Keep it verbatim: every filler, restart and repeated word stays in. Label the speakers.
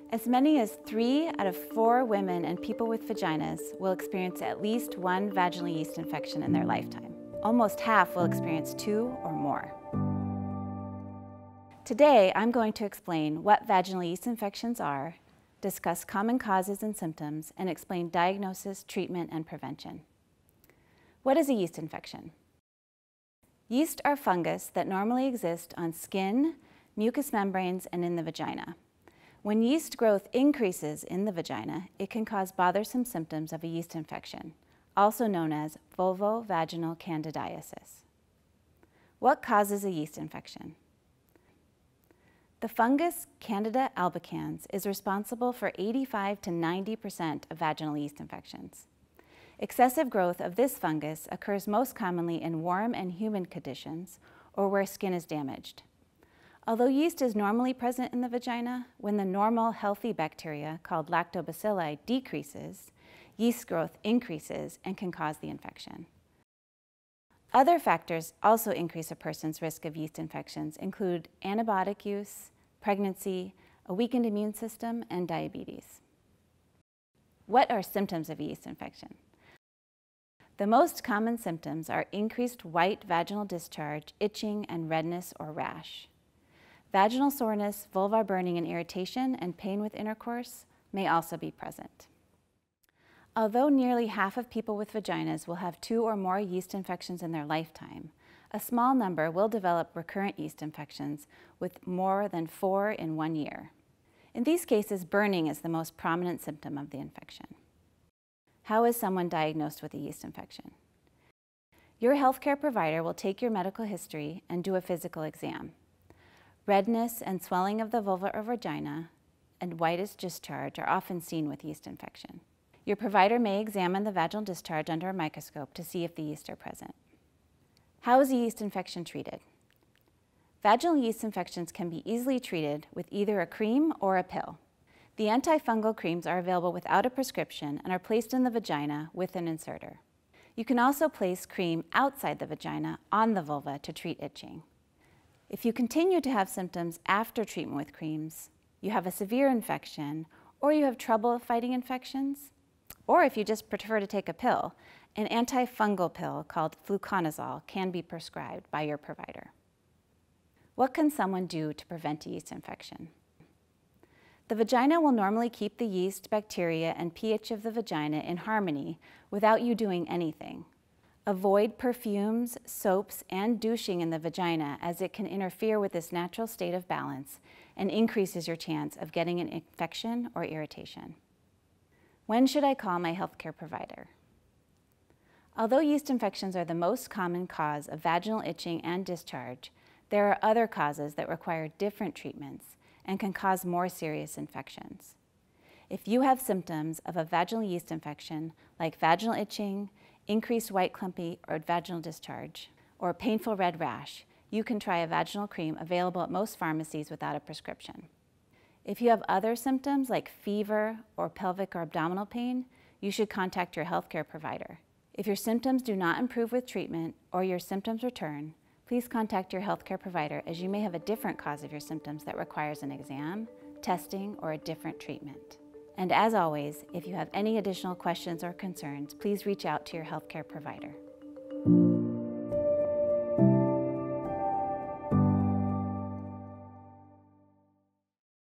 Speaker 1: As many as three out of four women and people with vaginas will experience at least one vaginal yeast infection in their lifetime. Almost half will experience two or more. Today, I'm going to explain what vaginal yeast infections are, discuss common causes and symptoms, and explain diagnosis, treatment, and prevention. What is a yeast infection? Yeast are fungus that normally exist on skin, mucous membranes, and in the vagina. When yeast growth increases in the vagina, it can cause bothersome symptoms of a yeast infection, also known as vulvovaginal candidiasis. What causes a yeast infection? The fungus Candida albicans is responsible for eighty-five to ninety percent of vaginal yeast infections. Excessive growth of this fungus occurs most commonly in warm and humid conditions or where skin is damaged. Although yeast is normally present in the vagina, when the normal healthy bacteria called lactobacilli decreases, yeast growth increases and can cause the infection. Other factors also increase a person's risk of yeast infections include antibiotic use, pregnancy, a weakened immune system, and diabetes. What are symptoms of a yeast infection? The most common symptoms are increased white vaginal discharge, itching, and redness or rash. Vaginal soreness, vulvar burning and irritation, and pain with intercourse may also be present. Although nearly half of people with vaginas will have two or more yeast infections in their lifetime, a small number will develop recurrent yeast infections with more than four in one year. In these cases, burning is the most prominent symptom of the infection. How is someone diagnosed with a yeast infection? Your healthcare provider will take your medical history and do a physical exam. Redness and swelling of the vulva or vagina and whitish discharge are often seen with yeast infection. Your provider may examine the vaginal discharge under a microscope to see if the yeast are present. How is a yeast infection treated? Vaginal yeast infections can be easily treated with either a cream or a pill. The antifungal creams are available without a prescription and are placed in the vagina with an inserter. You can also place cream outside the vagina on the vulva to treat itching. If you continue to have symptoms after treatment with creams, you have a severe infection, or you have trouble fighting infections, or if you just prefer to take a pill, an antifungal pill called fluconazole can be prescribed by your provider. What can someone do to prevent a yeast infection? The vagina will normally keep the yeast, bacteria, and pH of the vagina in harmony without you doing anything. Avoid perfumes, soaps, and douching in the vagina as it can interfere with this natural state of balance and increases your chance of getting an infection or irritation. When should I call my healthcare provider? Although yeast infections are the most common cause of vaginal itching and discharge, there are other causes that require different treatments and can cause more serious infections. If you have symptoms of a vaginal yeast infection like vaginal itching, increased white clumpy or vaginal discharge, or painful red rash, you can try a vaginal cream available at most pharmacies without a prescription. If you have other symptoms like fever or pelvic or abdominal pain, you should contact your healthcare provider. If your symptoms do not improve with treatment or your symptoms return, please contact your healthcare provider as you may have a different cause of your symptoms that requires an exam, testing, or a different treatment. And as always, if you have any additional questions or concerns, please reach out to your healthcare provider.